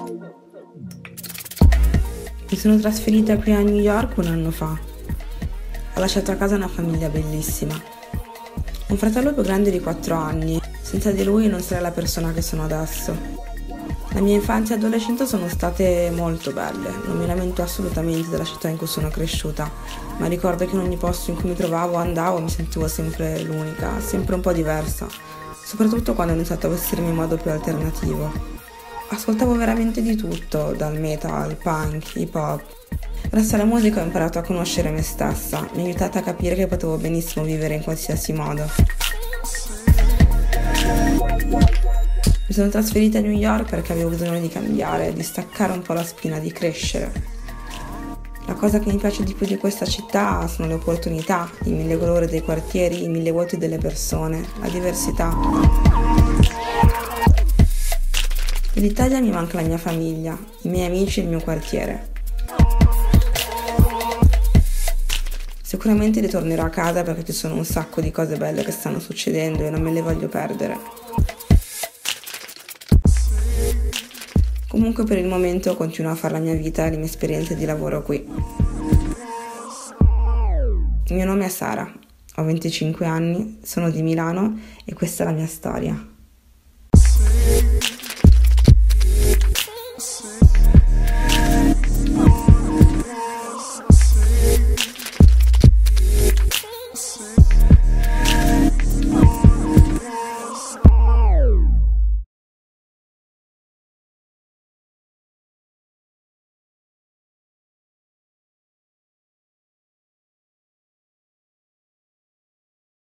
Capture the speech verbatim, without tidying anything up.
Mi sono trasferita qui a New York un anno fa. Ho lasciato a casa una famiglia bellissima. Un fratello più grande di quattro anni. Senza di lui non sarei la persona che sono adesso. La mia infanzia e adolescenza sono state molto belle. Non mi lamento assolutamente della città in cui sono cresciuta, ma ricordo che in ogni posto in cui mi trovavo, andavo, mi sentivo sempre l'unica, sempre un po' diversa, soprattutto quando ho iniziato a vestirmi in modo più alternativo. Ascoltavo veramente di tutto, dal metal, punk, hip hop. Grazie alla musica ho imparato a conoscere me stessa, mi ha aiutato a capire che potevo benissimo vivere in qualsiasi modo. Mi sono trasferita a New York perché avevo bisogno di cambiare, di staccare un po' la spina, di crescere. La cosa che mi piace di più di questa città sono le opportunità, i mille colori dei quartieri, i mille vuoti delle persone, la diversità. Dell'Italia mi manca la mia famiglia, i miei amici e il mio quartiere. Sicuramente ritornerò a casa perché ci sono un sacco di cose belle che stanno succedendo e non me le voglio perdere. Comunque per il momento continuo a fare la mia vita e le mie esperienze di lavoro qui. Il mio nome è Sara, ho venticinque anni, sono di Milano e questa è la mia storia.